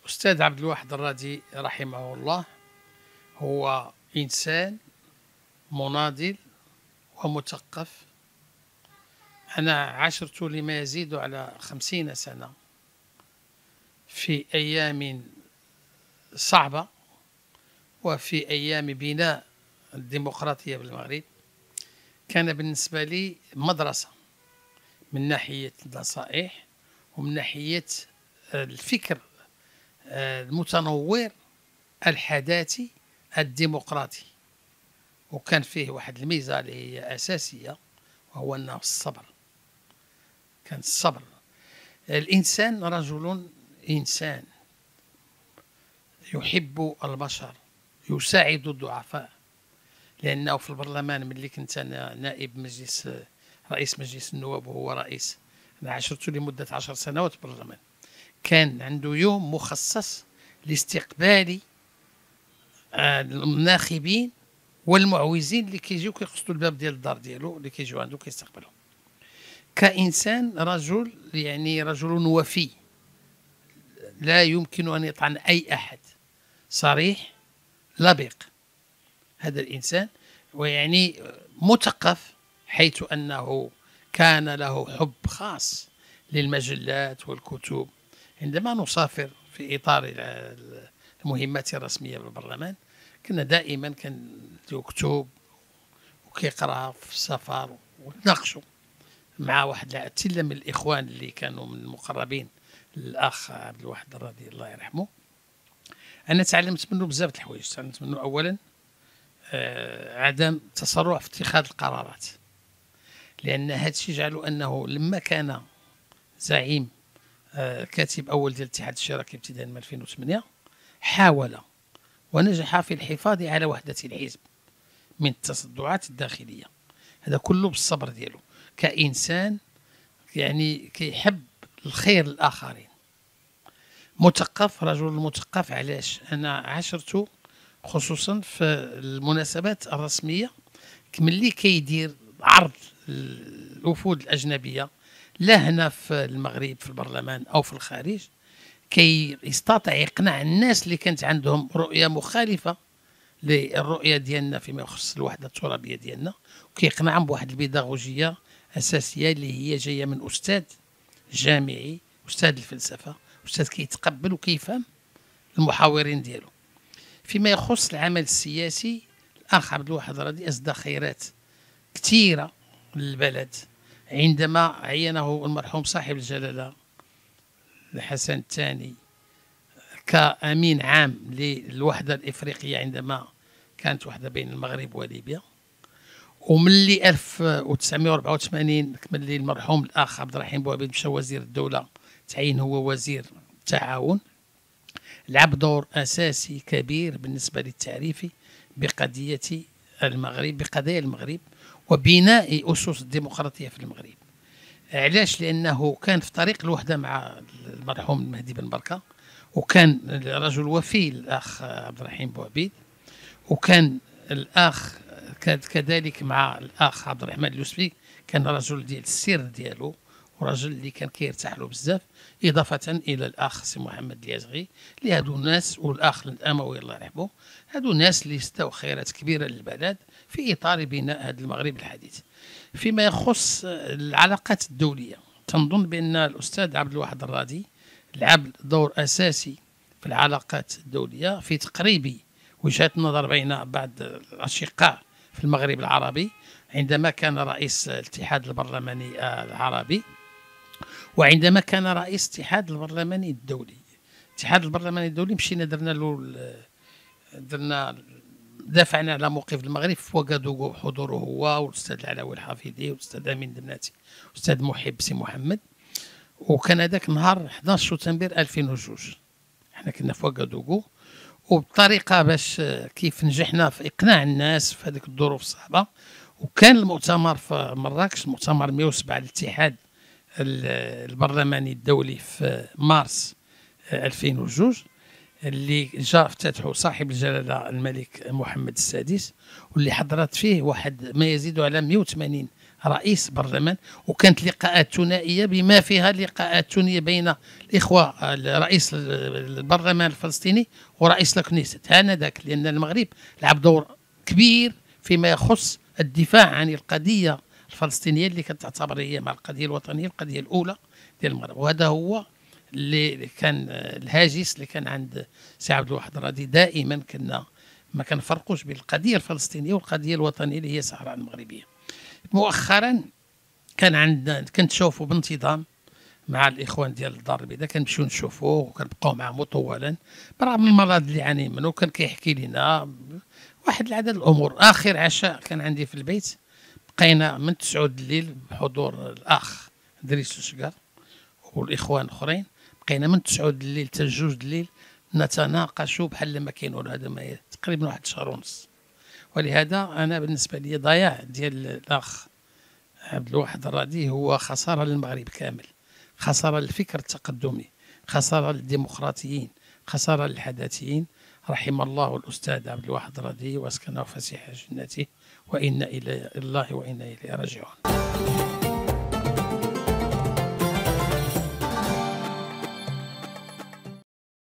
الأستاذ عبد الواحد الرادي رحمه الله هو إنسان مناضل ومثقف. أنا عاشرت لما يزيد على 50 سنة في أيام صعبة وفي أيام بناء الديمقراطية بالمغرب. كان بالنسبة لي مدرسة من ناحية النصائح ومن ناحية الفكر المتنور الحداثي الديمقراطي، وكان فيه واحد الميزة اللي هي أساسية وهو أنه الصبر. كان الصبر. الإنسان رجل إنسان يحب البشر، يساعد الضعفاء، لأنه في البرلمان ملي كنت أنا نائب مجلس رئيس مجلس النواب وهو رئيس، أنا عشرت لمدة 10 سنوات في البرلمان، كان عنده يوم مخصص لاستقبال الناخبين والمعوزين اللي كيجيو كيقصدوا الباب ديال الدار ديالو اللي كيجيو عنده كيستقبلهم. كإنسان رجل رجل وفي، لا يمكن أن يطعن أي أحد، صريح لبق هذا الإنسان، مثقف، حيث أنه كان له حب خاص للمجلات والكتب. عندما نسافر في إطار المهمات الرسمية بالبرلمان كنا دائما يكتب وكيقرأ في السفر ونتناقشوا مع واحد تلة من الإخوان اللي كانوا من المقربين الأخ عبد الواحد الرادي الله يرحمه. أنا تعلمت منه بزاف الحوايج. تعلمت منه أولا عدم تسرع في اتخاذ القرارات، لأن هذا الشيء جعله أنه لما كان زعيم كاتب أول ديال الاتحاد الاشتراكي ابتداء من 2008 حاول ونجح في الحفاظ على وحدة الحزب من التصدعات الداخلية. هذا كله بالصبر ديالو، كإنسان كيحب الخير للآخرين. مثقف، رجل مثقف. علاش؟ أنا عاشرته خصوصا في المناسبات الرسمية ملي كيدير عرض الوفود الأجنبية، لا هنا في المغرب في البرلمان أو في الخارج، يستطيع يقنع الناس اللي كانت عندهم رؤية مخالفة للرؤية ديالنا فيما يخص الوحدة الترابية ديالنا، وكيقنعهم بواحد البيداغوجية أساسية اللي هي جاية من أستاذ جامعي، أستاذ الفلسفة، أستاذ كيتقبل وكيفهم المحاورين ديالو. فيما يخص العمل السياسي، الأخ عبد الواحد الرادي أسدى خيرات كثيرة للبلد. عندما عينه المرحوم صاحب الجلالة الحسن الثاني كأمين عام للوحدة الإفريقية عندما كانت وحدة بين المغرب وليبيا، وملي 1984 ملي المرحوم الأخ عبد الرحيم بوعبيد مشى وزير الدولة تعين هو وزير التعاون، لعب دور أساسي كبير بالنسبة للتعريف بقضية المغرب، بقضايا المغرب وبناء أسس الديمقراطية في المغرب. علاش؟ لأنه كان في طريق الوحدة مع المرحوم المهدي بن بركة، وكان رجل وفي الأخ عبد الرحيم بوعبيد، وكان الأخ كذلك مع الأخ عبد الرحمن اليوسفي، كان رجل ديال السر ديالو ورجل اللي كان كيرتاح له بزاف، إضافة إلى الأخ سي محمد اليازغي، اللي هادو الناس، والأخ الأموي الله يرحمه، هادو ناس اللي استوى خيرات كبيرة للبلد في إطار بناء هذا المغرب الحديث. فيما يخص العلاقات الدولية، تنظن بأن الأستاذ عبد الواحد الرادي لعب دور أساسي في العلاقات الدولية في تقريب وجهات النظر بين بعض الأشقاء في المغرب العربي عندما كان رئيس الاتحاد البرلماني العربي، وعندما كان رئيس الاتحاد البرلماني الدولي. الاتحاد البرلماني الدولي مشينا دافعنا على موقف المغرب في وغادوغو بحضوره هو والاستاذ العلوي الحفيظي والاستاذ امين دمناتي والاستاذ محب سي محمد، وكان هذاك النهار 11 سبتمبر 2002 حنا كنا في وغادوغو، وبطريقه باش كيف نجحنا في اقناع الناس في هذيك الظروف الصعبه. وكان المؤتمر في مراكش، المؤتمر 107 الاتحاد البرلماني الدولي في مارس 2002 اللي جاء افتتحه صاحب الجلالة الملك محمد السادس، واللي حضرت فيه واحد ما يزيد على 180 رئيس برلمان، وكانت لقاءات ثنائيه بما فيها لقاءات ثنائيه بين الاخوه رئيس البرلمان الفلسطيني ورئيس الكنيست آنذاك، لان المغرب لعب دور كبير فيما يخص الدفاع عن القضيه الفلسطينيه اللي كانت تعتبر هي مع القضيه الوطنيه القضيه الاولى ديال المغرب. وهذا هو اللي كان الهاجس اللي كان عند سي عبد الواحد الرادي. دائما كنا ما كنفرقوش بين القضيه الفلسطينيه والقضيه الوطنيه اللي هي الصحراء المغربيه. مؤخرا كنت شوفوا بانتظام مع الاخوان ديال الدار البيضاء، كنمشيو نشوفوه وكنبقاو معاه مطولا برغم المرض اللي يعاني منه. كان كيحكي لنا واحد العدد الامور. اخر عشاء كان عندي في البيت بقينا من 9 الليل بحضور الاخ دريس الشقر والاخوان الاخرين، بقينا من 9 الليل حتى 2 الليل نتناقشوا بحال ما كاين والو. هذا تقريبا واحد شهر ونص. ولهذا انا بالنسبه لي ضياع ديال الاخ عبد الواحد الرادي هو خساره للمغرب كامل، خساره للفكر التقدمي، خساره للديمقراطيين، خساره للحداثيين. رحم الله الاستاذ عبد الواحد الرادي واسكنه فسيح جنته، وانا الى الله وانا اليه راجعون.